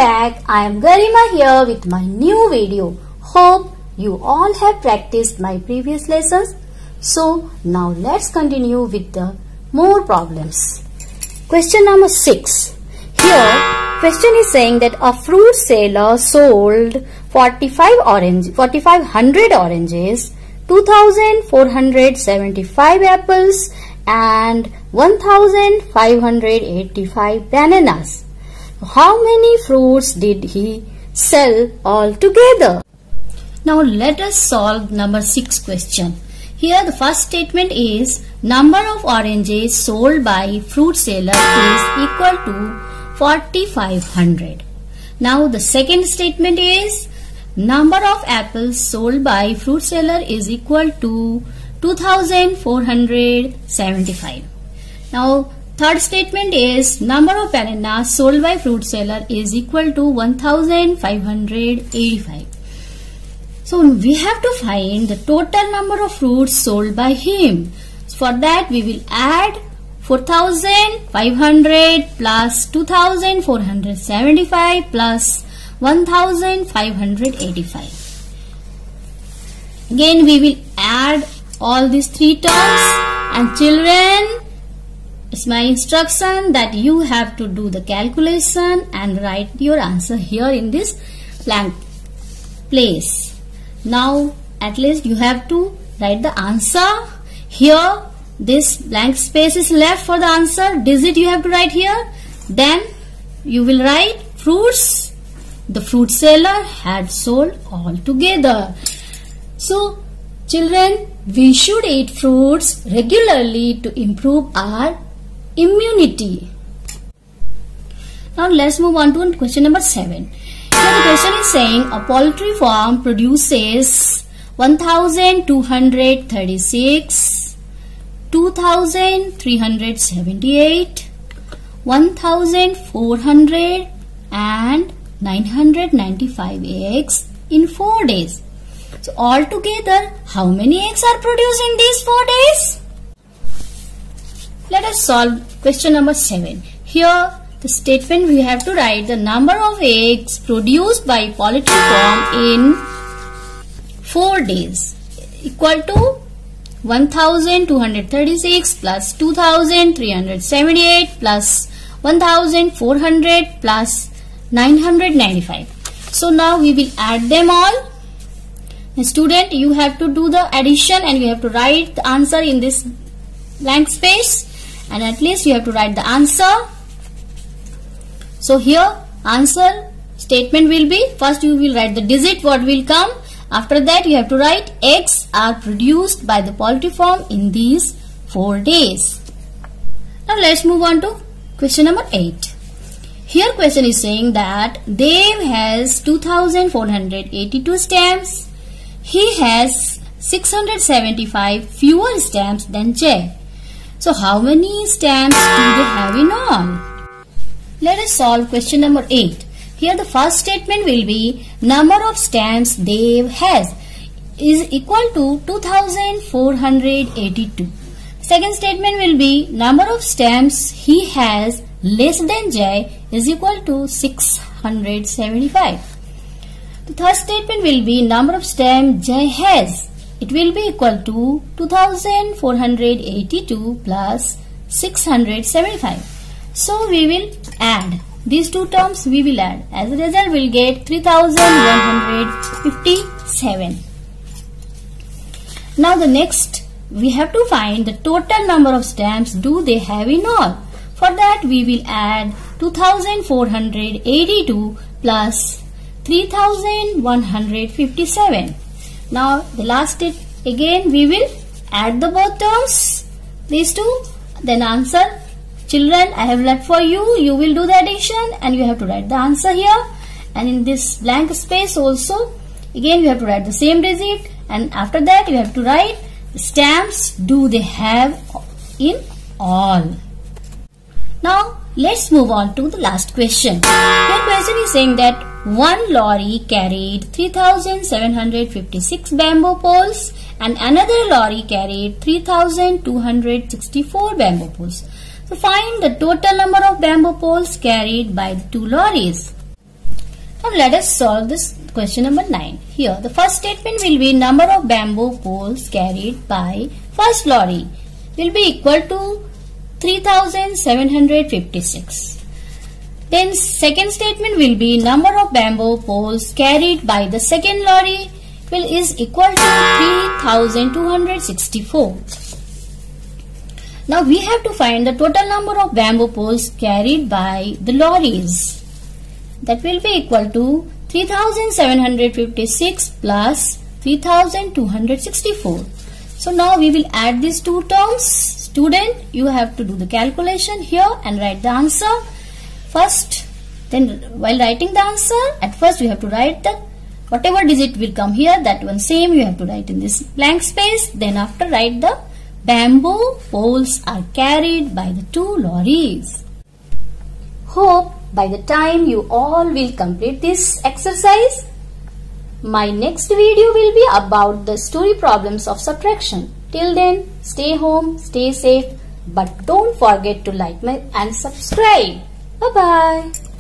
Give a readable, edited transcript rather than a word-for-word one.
back. I am Garima here with my new video. Hope you all have practiced my previous lessons. So now let's continue with the more problems. Question number 6. Here question is saying that a fruit seller sold 4,500 oranges, 2,475 apples and 1,585 bananas. How many fruits did he sell altogether? Now let us solve number 6 question. Here the first statement is number of oranges sold by fruit seller is equal to 4,500. Now the second statement is number of apples sold by fruit seller is equal to 2,475. Now third statement is number of bananas sold by fruit seller is equal to 1,585. So we have to find the total number of fruits sold by him. For that we will add 4,500 plus 2,475 plus 1,585. Again we will add all these three terms, and children, it's my instruction that you have to do the calculation and write your answer here in this blank place. Now at least you have to write the answer. Here this blank space is left for the answer. Digit you have to write here. Then you will write fruits the fruit seller had sold altogether. So children, we should eat fruits regularly to improve our immunity. Now let's move on to question number 7. Here the question is saying a poultry farm produces 1,236, 2,378, 1,400 and 995 eggs in 4 days. So altogether, how many eggs are produced in these 4 days? Let us solve question number 7. Here the statement we have to write the number of eggs produced by poultry farm in 4 days equal to 1,236 plus 2,378 plus 1,400 plus 995. So now we will add them all. Student, you have to do the addition and you have to write the answer in this blank space, and at least you have to write the answer. So here answer statement will be, first you will write the digit what will come. After that you have to write eggs are produced by the poultry farm in these 4 days. Now let's move on to question number 8. Here question is saying that Dev has 2,482 stamps. He has 675 fewer stamps than Jay. So how many stamps do they have in all? Let us solve question number 8. Here the first statement will be number of stamps Dev has is equal to 2,482. Second statement will be number of stamps he has less than J is equal to 675. The third statement will be number of stamps J has. It will be equal to 2,482 plus 675. So we will add these two terms. We will add. As a result, we will get 3,157. Now the next, we have to find the total number of stamps do they have in all. For that we will add 2,482 plus 3,157. Now the last step, again we will add the both terms, these two, then answer. Children, I have left for you. You will do the addition and you have to write the answer here. And in this blank space also, again you have to write the same digit, and after that you have to write the stamps do they have in all. Now let's move on to the last question. Here question is saying that one lorry carried 3,756 bamboo poles and another lorry carried 3,264 bamboo poles. So find the total number of bamboo poles carried by the two lorries. Now let us solve this question number 9. Here the first statement will be number of bamboo poles carried by first lorry will be equal to 3756. Then second statement will be number of bamboo poles carried by the second lorry is equal to 3264. Now we have to find the total number of bamboo poles carried by the lorries. That will be equal to 3756 plus 3264. So now we will add these two terms. Student, you have to do the calculation here and write the answer. First, then while writing the answer, at first you have to write the whatever digit will come here, that one same you have to write in this blank space. Then after write the bamboo poles are carried by the two lorries. Hope by the time you all will complete this exercise, my next video will be about the story problems of subtraction. Till then, stay home, stay safe, but don't forget to like and subscribe. Bye-bye.